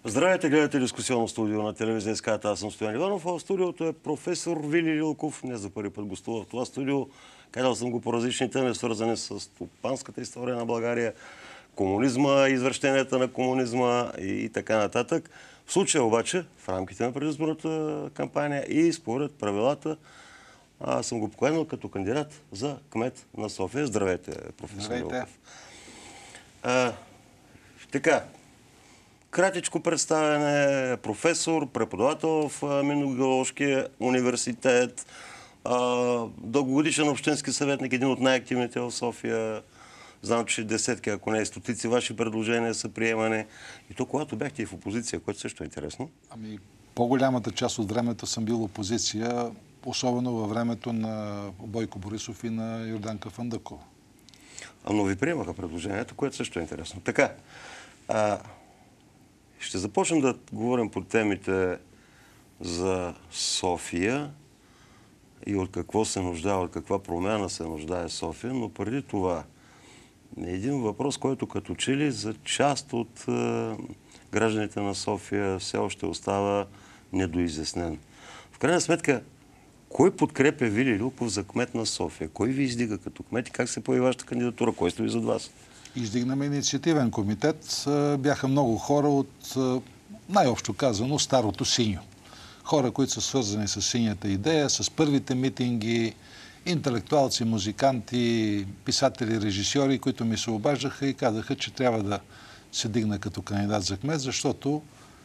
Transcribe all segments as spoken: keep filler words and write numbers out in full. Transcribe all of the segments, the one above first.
Здравейте, гледате дискусионно студио на телевизия СКАТ. Аз съм Стоян Иванов, а в студиото е професор Вили Лилков. Не за първи път гостува в това студио. Казал съм го по различни теми, свързани с стопанската история на България, комунизма, извращенията на комунизма и така нататък. В случая обаче, в рамките на предизборната кампания и според правилата, аз съм го поканил като кандидат за кмет на София. Здравейте, професор Лилков. А, така, кратичко представяне, професор, преподавател в Минно-геоложкия университет, дългогодишен общински съветник, един от най-активните в София. Знам, че десетки, ако не и стотици ваши предложения са приемани. И то, когато бяхте и в опозиция, което също е интересно. Ами, по-голямата част от времето съм бил опозиция, особено във времето на Бойко Борисов и на Йорданка Фандъкова. А, но ви приемаха предложението, което също е интересно. Така, а, ще започнем да говорим по темите за София и от какво се нуждае, от каква промяна се нуждае София, но преди това един въпрос, който като че ли за част от е, гражданите на София все още остава недоизяснен. В крайна сметка, кой подкрепя Вили Лилков за кмет на София? Кой ви издига като кмет и как се появи вашата кандидатура? Кой стои зад вас? Издигнаме инициативен комитет. Бяха много хора от, най-общо казано, старото синьо. Хора, които са свързани с синята идея, с първите митинги, интелектуалци, музиканти, писатели, режисьори, които ми се обаждаха и казаха, че трябва да се дигна като кандидат за кмет, защото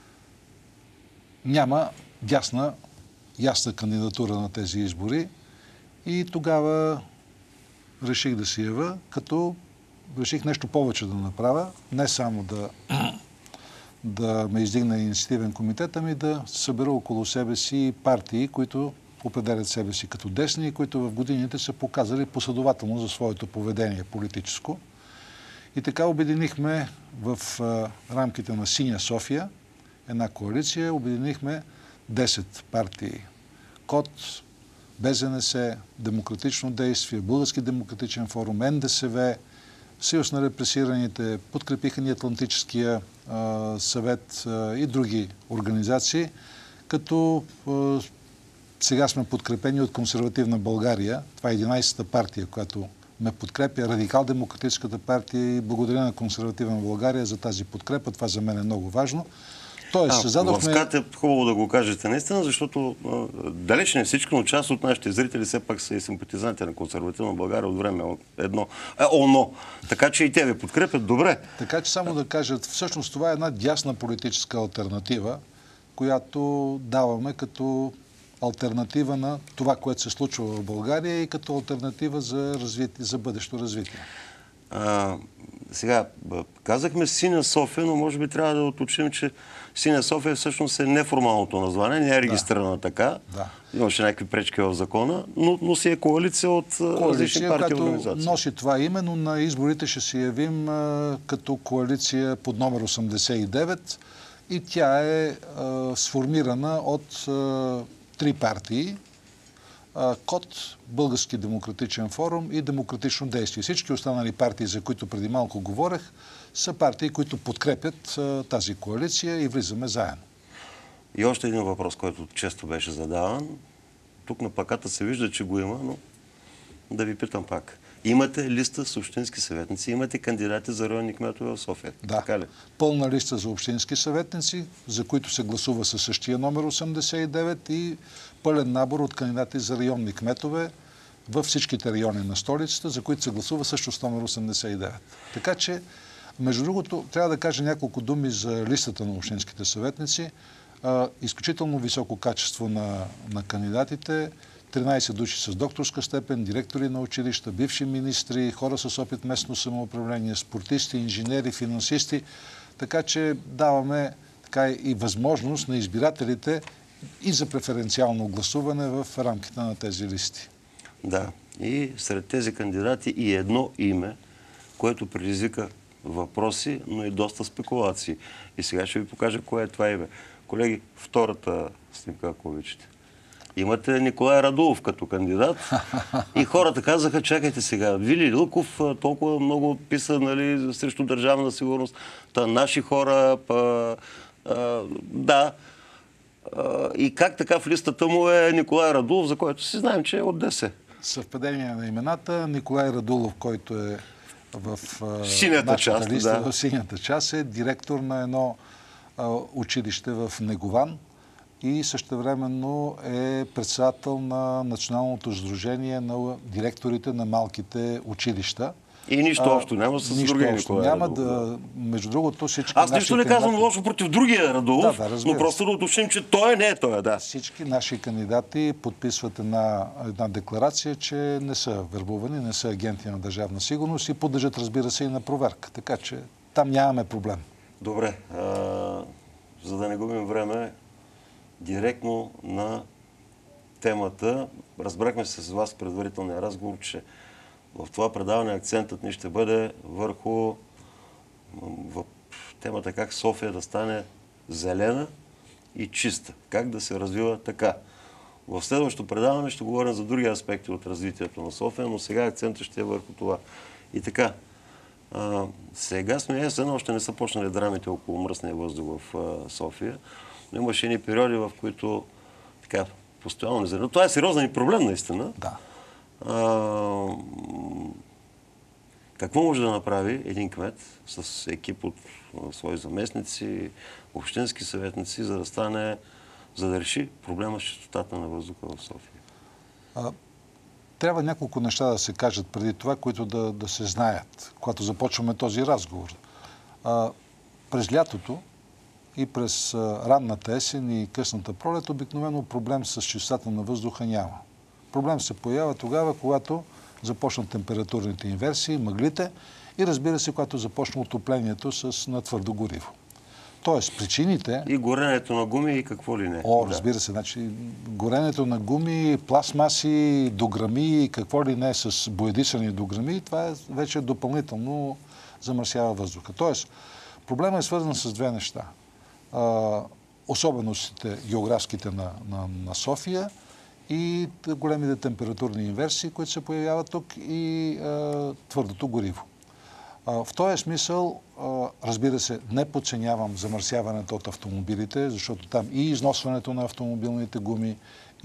няма ясна, ясна кандидатура на тези избори. И тогава реших да се ява, като реших нещо повече да направя, не само да, да ме издигна инициативен комитет, ами да събера около себе си партии, които определят себе си като десни и които в годините са показали последователно за своето поведение политическо. И така обединихме в а, рамките на Синя София една коалиция, обединихме десет партии. КОТ, БЗНС, Демократично действие, Български демократичен форум, Н Д С В, Съюз на репресираните, подкрепиха ни Атлантическия а, съвет а, и други организации, като а, сега сме подкрепени от Консервативна България. Това е единайсета партия, която ме подкрепя, Радикал-демократическата партия, и благодаря на Консервативна България за тази подкрепа. Това за мен е много важно. Тоест, а, създадохме... в СКАТ е хубаво да го кажете наистина, защото а, далеч не всички, но част от нашите зрители все пак са и симпатизанти на Консервативна България от време едно. Е, оно. Така че и те ви подкрепят добре. Така че само да кажа, всъщност това е една дясна политическа алтернатива, която даваме като алтернатива на това, което се случва в България и като алтернатива за, развитие, за бъдещо развитие. А, сега, казахме Синя София, но може би трябва да уточним, че Синя София всъщност е неформалното название, не е регистрирана да. така. Да. Имаше някакви пречки в закона, но, но си е коалиция от коалиция, различни партии и организации. Коалиция, носи това име, но на изборите ще се явим а, като коалиция под номер осемдесет и девет и тя е а, сформирана от а, три партии. КОТ, Български демократичен форум и Демократично действие. Всички останали партии, за които преди малко говорех, са партии, които подкрепят а, тази коалиция и влизаме заедно. И още един въпрос, който често беше задаван. Тук на плаката се вижда, че го има, но да ви питам пак. Имате листа с общински съветници, имате кандидати за районни кметове в София. Да, така ли? Пълна листа за общински съветници, за които се гласува със същия номер осемдесет и девет и пълен набор от кандидати за районни кметове във всичките райони на столицата, за които се гласува също с номер осемдесет и девет. Така че, между другото, трябва да кажа няколко думи за листата на общинските съветници. А, изключително високо качество на, на кандидатите. тринайсет души с докторска степен, директори на училища, бивши министри, хора с опит местно самоуправление, спортисти, инженери, финансисти. Така че даваме така и възможност на избирателите и за преференциално гласуване в рамките на тези листи. Да. И сред тези кандидати и едно име, което предизвика въпроси, но и доста спекулации. И сега ще ви покажа кое е това име. Колеги, втората снимка, ако обичате. Имате Николай Радулов като кандидат и хората казаха, чакайте сега, Вили Лилков толкова много писа, нали, срещу държавна сигурност, та наши хора, па, А, да. А, и как така в листата му е Николай Радулов, за който си знаем, че е от ДС. Съвпадение на имената. Николай Радулов, който е в синята нашата част, листа, да. в синята част, е директор на едно а, училище в Негован и същевременно е председател на Националното сдружение на директорите на малките училища. И нищо общо няма с нищо другия общо Николай няма. Радулов. Да, между другото, всички Аз наши нищо не казвам кандидати- лошо против другия Радулов, Да, да, разбира но се. просто да уточним, че той не е той, да. Всички наши кандидати подписват една, една декларация, че не са вербувани, не са агенти на Държавна сигурност и подлежат, разбира се, и на проверка. Така че там нямаме проблем. Добре, а, за да не губим време, директно на темата. Разбрахме се с вас в предварителния разговор, че в това предаване акцентът ни ще бъде върху в темата как София да стане зелена и чиста. Как да се развива така. В следващото предаване ще говорим за други аспекти от развитието на София, но сега акцентът ще е върху това. И така, а, сега сме есен, още не са почнали драмите около мръсния въздух в а, София, но имаше едни периоди, в които така постоянно не зелено. Това е сериозен и проблем, наистина. Да. А, какво може да направи един кмет с екип от а, свои заместници, общински съветници, за да стане, за да реши проблема с чистотата на въздуха в София? А, трябва няколко неща да се кажат преди това, които да, да се знаят, когато започваме този разговор. А, през лятото и през а, ранната есен и късната пролет обикновено проблем с чистотата на въздуха няма. Проблем се появява тогава, когато започнат температурните инверсии, мъглите и разбира се, когато започна отоплението с на твърдо гориво. Тоест, причините... И горенето на гуми и какво ли не. О, Да. разбира се, значи горенето на гуми, пластмаси, дограми, какво ли не с боядисани дограми, това е вече допълнително замърсява въздуха. Тоест, проблемът е свързан с две неща. А, особеностите географските на, на, на София и големите температурни инверсии, които се появяват тук, и а, твърдото гориво. В този смисъл, разбира се, не подценявам замърсяването от автомобилите, защото там и износването на автомобилните гуми,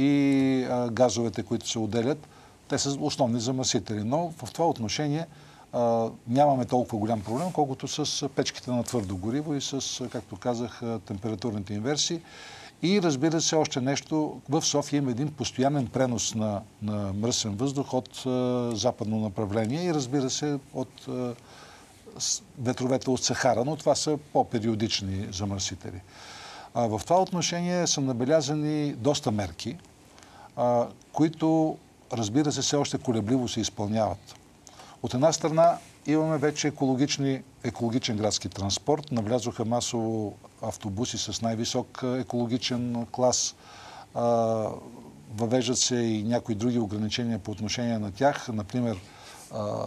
и газовете, които се отделят, те са основни замърсители. Но в това отношение нямаме толкова голям проблем, колкото с печките на твърдо гориво и с, както казах, температурните инверсии. И разбира се, още нещо, в София има един постоянен пренос на, на мръсен въздух от западно направление и разбира се от ветровете от Сахара, но това са по-периодични замърсители. А, в това отношение са набелязани доста мерки, а, които, разбира се, все още колебливо се изпълняват. От една страна имаме вече екологични, екологичен градски транспорт. Навлязоха масово автобуси с най-висок екологичен клас. А, въвеждат се и някои други ограничения по отношение на тях. Например, а,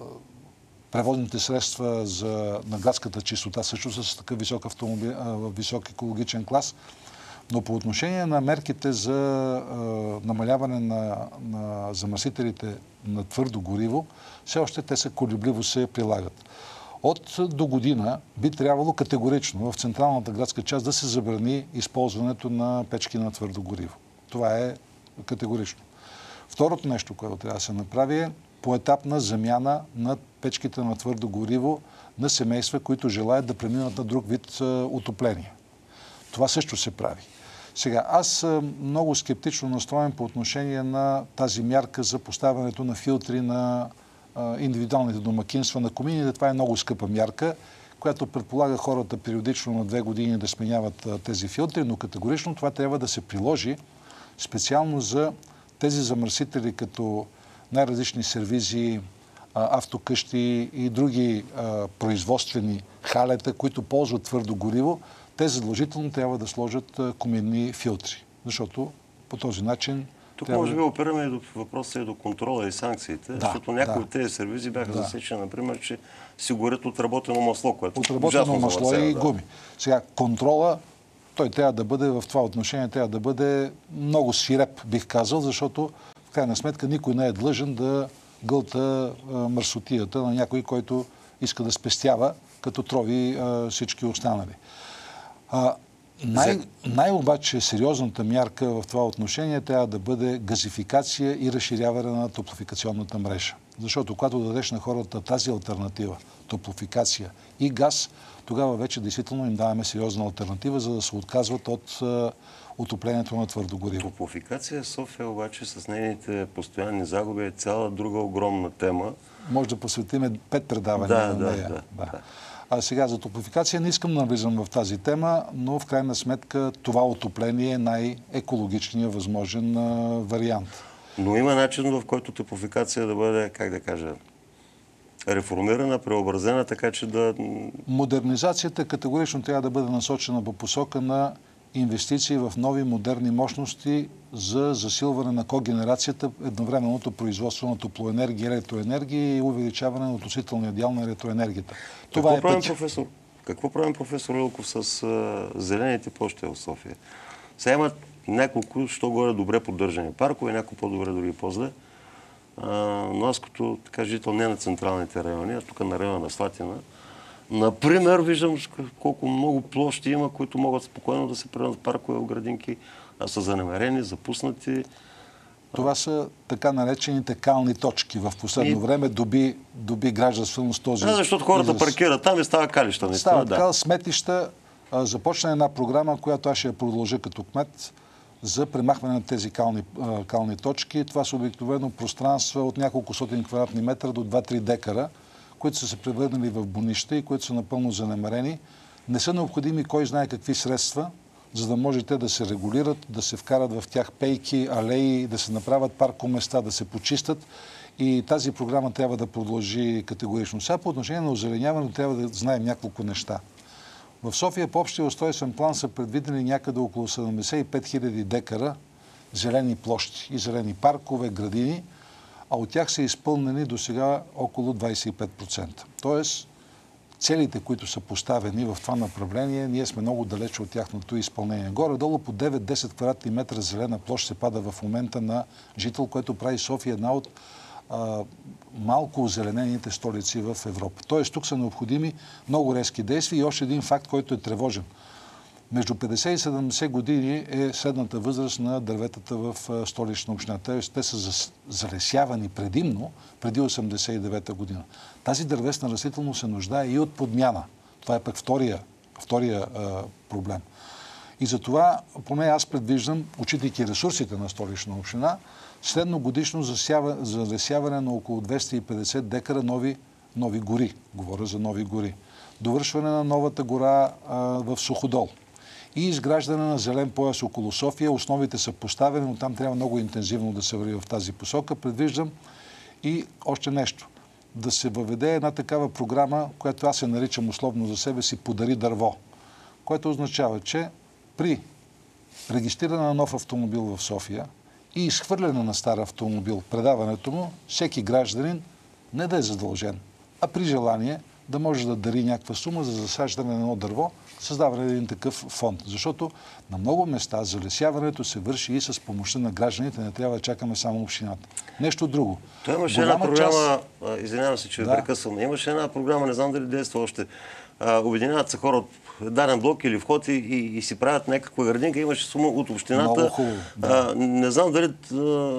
превозните средства за, на градската чистота също с такъв висок, автомобил, висок екологичен клас. Но по отношение на мерките за а, намаляване на, на замърсителите на твърдо гориво, все още те са колебливо се прилагат. От до година би трябвало категорично в централната градска част да се забрани използването на печки на твърдо гориво. Това е категорично. Второто нещо, което трябва да се направи, е поетапна замяна на печките на твърдо гориво на семейства, които желаят да преминат на друг вид отопление. Това също се прави. Сега, аз съм много скептично настроен по отношение на тази мярка за поставянето на филтри на а, индивидуалните домакинства на комините. Това е много скъпа мярка, която предполага хората периодично на две години да сменяват а, тези филтри, но категорично това трябва да се приложи специално за тези замърсители, като най-различни сервизи, а, автокъщи и други а, производствени халета, които ползват твърдо гориво. Те задължително трябва да сложат коминни филтри, защото по този начин... Тук трябва... може би опираме и до въпроса и до контрола и санкциите, да, защото някои да. от тези сервизи бяха да. засечени, например, че си горят отработено масло, което отработено масло и да. гуми. Сега, контрола, той трябва да бъде в това отношение, трябва да бъде много свиреп, бих казал, защото в крайна сметка никой не е длъжен да гълта а, мърсотията на някой, който иска да спестява, като трови а, всички останали. А, най, най-обаче сериозната мярка в това отношение трябва да бъде газификация и разширяване на топлофикационната мрежа. Защото когато дадеш на хората тази алтернатива, топлофикация и газ, тогава вече действително им даваме сериозна алтернатива, за да се отказват от отоплението на твърдо гориво. Топлофикация в София обаче с нейните постоянни загуби е цяла друга огромна тема. Може да посветиме пет предавания да, на да, нея. Да, да. А сега за топлофикация не искам да навлизам в тази тема, но в крайна сметка това отопление е най-екологичният възможен а, вариант. Но има начин, в който топлофикация да бъде, как да кажа, реформирана, преобразена, така че да... Модернизацията категорично трябва да бъде насочена по посока на инвестиции в нови модерни мощности за засилване на когенерацията, едновременното производство на топлоенергия и електроенергия и увеличаване на относителния дял на електроенергията. Това Какво е правим, път. професор? Какво правим, професор Лилков, с а, зелените площи в София? Сега имат няколко, що горе добре поддържани паркове, няколко по-добре, други по-зле. Но аз като така жител не на централните райони, а тук на района на Слатина, например, виждам колко много площи има, които могат спокойно да се превърнат в паркове, в градинки, а са занемерени, запуснати. Това са така наречените кални точки. В последно и... време доби, доби гражданственост този... Да, защото хората израз... паркират там и става калища. Става така, да. Сметища. Започна една програма, която аз ще я продължа като кмет, за премахване на тези кални, кални точки. Това са обикновено пространства от няколко сотен квадратни метра до два-три декара, които са се превърнали в бунища и които са напълно занемарени. Не са необходими кой знае какви средства, за да може те да се регулират, да се вкарат в тях пейки, алеи, да се направят паркоместа, да се почистят. И тази програма трябва да продължи категорично. Сега по отношение на озеленяването трябва да знаем няколко неща. В София по общия устройствен план са предвидени някъде около седемдесет и пет хиляди декара зелени площи и зелени паркове, градини, а от тях са изпълнени до сега около двадесет и пет процента. Тоест, целите, които са поставени в това направление, ние сме много далече от тяхното изпълнение. Горе-долу по девет-десет квадратни метра зелена площ се пада в момента на жител, което прави София една от а, малко озеленените столици в Европа. Тоест, тук са необходими много резки действия и още един факт, който е тревожен. Между петдесет и седемдесет години е средната възраст на дърветата в столична община. Те са залесявани предимно преди осемдесет и девета година. Тази дървесна растителност се нуждае и от подмяна. Това е пък втория, втория а, проблем. И затова, поне аз предвиждам, отчитайки ресурсите на столична община, средногодишно залесяване на около двеста и петдесет декара нови, нови гори. Говоря за нови гори. Довършване на новата гора а, в Суходол. И изграждане на зелен пояс около София. Основите са поставени, но там трябва много интензивно да се върви в тази посока. Предвиждам и още нещо. Да се въведе една такава програма, която аз се наричам условно за себе си "Подари дърво", което означава, че при регистриране на нов автомобил в София и изхвърляне на стар автомобил, предаването му, всеки гражданин не да е задължен, а при желание да може да дари някаква сума за засаждане на едно дърво, създаване на един такъв фонд. Защото на много места залесяването се върши и с помощта на гражданите. Не трябва да чакаме само общината. Нещо друго. Той имаше една програма, част... извинявам се, че ви да. прекъсвам, имаше една програма, не знам дали действа още. А, обединяват се хора от даден блок или вход и, и, и си правят някаква градинка. Имаше сума от общината. Много хубаво. Да. А, не знам дали а,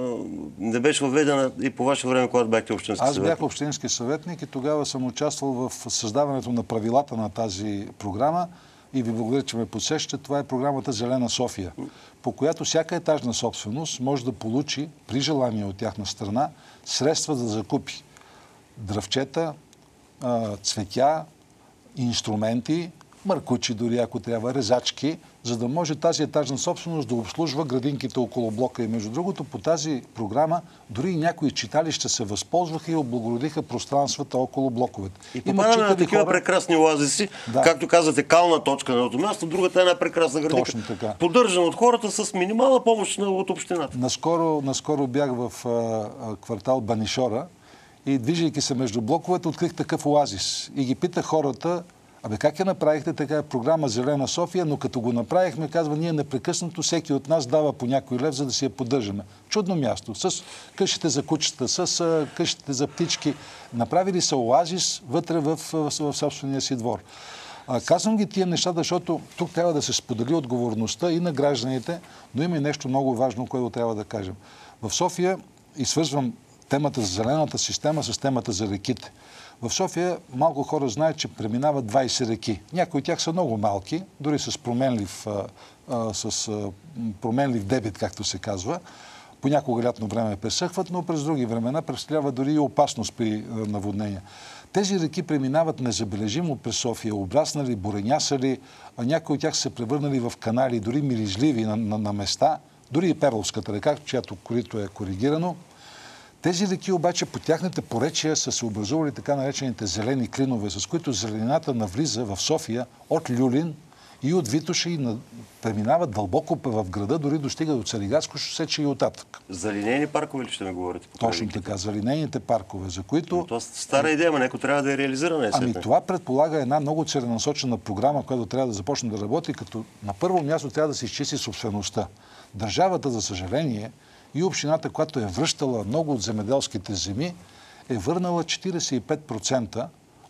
не беше въведена и по ваше време, когато бяхте общински съветник. Аз бях общински съветник и тогава съм участвал в създаването на правилата на тази програма и ви благодаря, че ме подсещате. Това е програмата "Зелена София", по която всяка етажна собственост може да получи, при желание от тяхна страна, средства да закупи дръвчета, цветя, инструменти, мъркучи дори, ако трябва, резачки, за да може тази етажна собственост да обслужва градинките около блока. И между другото, по тази програма дори и някои читалища се възползваха и облагородиха пространствата около блоковете. И попадаме на такива хора... прекрасни оазиси, да. Както казвате, кална точка на едното място, другата е една прекрасна градинка. Точно така. Поддържана от хората с минимална помощ от общината. Наскоро, наскоро бях в а, квартал Банишора и движейки се между блоковете, открих такъв оазис. И ги питах хората: "Абе, как я направихте така програма "Зелена София", но като го направихме, казва, ние непрекъснато, всеки от нас дава по някой лев, за да си я поддържаме. Чудно място, с къщите за кучета, с къщите за птички. Направили са оазис вътре в, в, в собствения си двор. А, казвам ги тия неща, защото тук трябва да се сподели отговорността и на гражданите, но има и нещо много важно, което трябва да кажем. В София, и свързвам темата за зелената система с темата за реките. В София малко хора знаят, че преминават двайсет реки. Някои от тях са много малки, дори с променлив, а, а, с а, променлив дебит, както се казва. Понякога лятно време пресъхват, но през други времена представлява дори и опасност при а, наводнения. Тези реки преминават незабележимо през София, обраснали, буренясали, а някои от тях се превърнали в канали, дори миризливи на, на, на места, дори и Перловската река, чиято корито е коригирано. Тези реки обаче по тяхните поречия са се образували така наречените зелени клинове, с които зеленината навлиза в София от Люлин и от Витоша и на... преминава дълбоко в града, дори достига до Цариградско шосе, че и оттатък. За линейни паркове ли ще ми говорите? Точно така, за линейните паркове, за които... Но това стара идея, но някой трябва да е реализирана. Ами това предполага една много целенасочена програма, която трябва да започне да работи, като на първо място трябва да се изчисти собствеността. Държавата, за съжаление, и общината, която е връщала много от земеделските земи, е върнала четирийсет и пет процента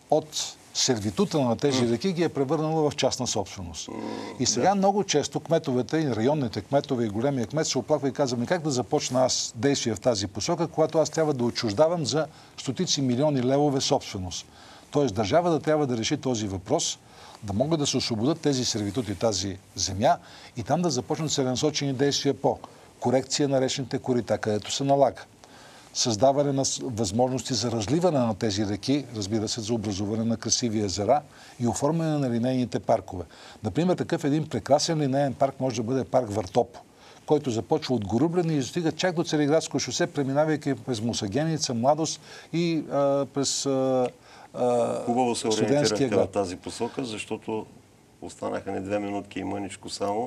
от сервитута на тези реки, ги е превърнала в частна собственост. И сега да. много често кметовете, и районните кметове, и големия кмет се оплаква и казваме как да започна аз действия в тази посока, когато аз трябва да отчуждавам за стотици милиони левове собственост. Тоест държавата трябва да реши този въпрос, да могат да се освободят тези сервитути, тази земя и там да започнат целенасочени действия по корекция на речните корита, където се налага. Създаване на възможности за разливане на тези реки, разбира се, за образуване на красиви езера и оформяне на линейните паркове. Например, такъв един прекрасен линеен парк може да бъде парк Въртоп, който започва от Горубляне и стига чак до Цариградско шосе, преминавайки през Мусагеница, Младост и а, през а, а, Хубаво се ориентирахте в тази посока, защото останаха ни две минутки и мъничко само.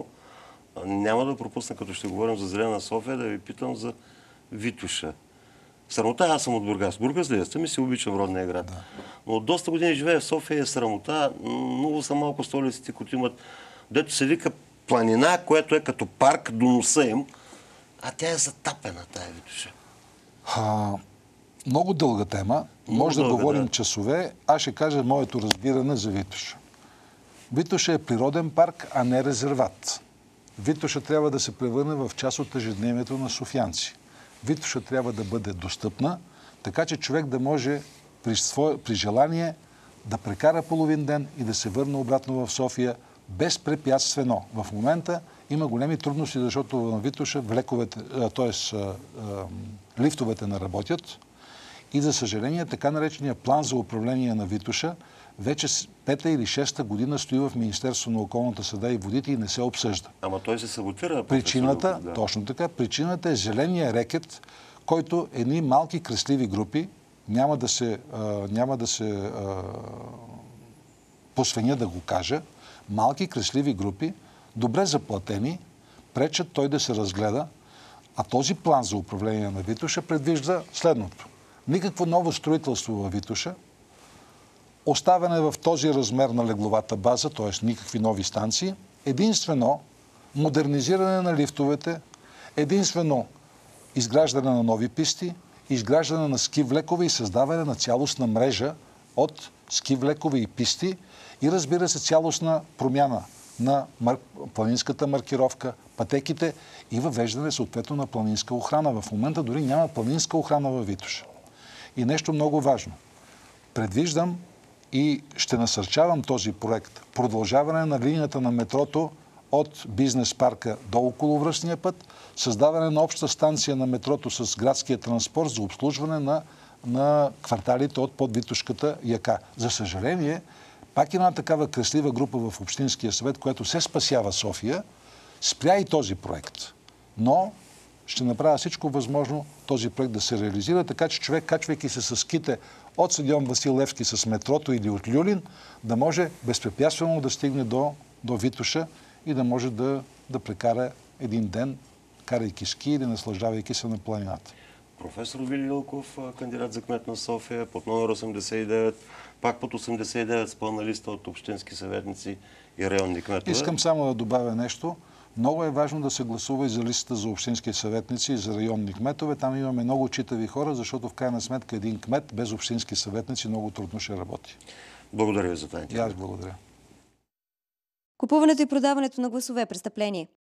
Няма да пропусна, като ще говорим за Зелена София, да ви питам за Витоша. Срамота, аз съм от Бургас. Бургас ли сте? Ми си обичам родния град. Да. Но от доста години живея в София, е срамота. Много са малко столиците, които имат, дето се вика планина, което е като парк до носа им, а тя е затапена, тая Витоша. А, много дълга тема. Много Може дълга, да говорим да. часове. Аз ще кажа моето разбиране за Витоша. Витоша е природен парк, а не резерват. Витоша трябва да се превърне в част от ежедневието на софиянци. Витоша трябва да бъде достъпна, така че човек да може при, свое, при желание да прекара половин ден и да се върне обратно в София безпрепятствено. В момента има големи трудности, защото на Витоша влековете, т.е. лифтовете не работят и за съжаление така наречения план за управление на Витоша вече пета или шеста година стои в Министерство на околната среда и водите и не се обсъжда. Ама той се саботира. Причината, да. точно така, причината е зеления рекет, който едни малки кресливи групи, няма да се, а, няма да се а, посвеня да го кажа, малки кресливи групи, добре заплатени, пречат той да се разгледа, а този план за управление на Витоша предвижда следното. Никакво ново строителство във Витоша, оставяне в този размер на легловата база, т.е. никакви нови станции, единствено модернизиране на лифтовете, единствено изграждане на нови писти, изграждане на ски влекове и създаване на цялостна мрежа от ски влекове и писти и разбира се цялостна промяна на мар... планинската маркировка, пътеките и въвеждане съответно на планинска охрана. В момента дори няма планинска охрана във Витоша. И нещо много важно. Предвиждам и ще насърчавам този проект. Продължаване на линията на метрото от бизнес парка до околовръстния път, създаване на обща станция на метрото с градския транспорт за обслужване на, на кварталите от подвитошката яка. За съжаление, пак една такава креслива група в Общинския съвет, която се спасява София, спря и този проект. Но ще направя всичко възможно този проект да се реализира, така че човек, качвайки се с ските от стадион Васил Левски с метрото или от Люлин, да може безпрепятствено да стигне до, до Витоша и да може да, да прекара един ден, карайки ски или наслаждавайки се на планината. Професор Вили Лилков, кандидат за кмет на София, под номер осемдесет и девет, пак под осемдесет и девет с пълна листа от общински съветници и районни кметове. Искам само да добавя нещо. Много е важно да се гласува и за листата за общински съветници и за районни кметове. Там имаме много читави хора, защото в крайна сметка един кмет без общински съветници много трудно ще работи. Благодаря ви за тази. И аз благодаря. Купуването и продаването на гласове е престъпление.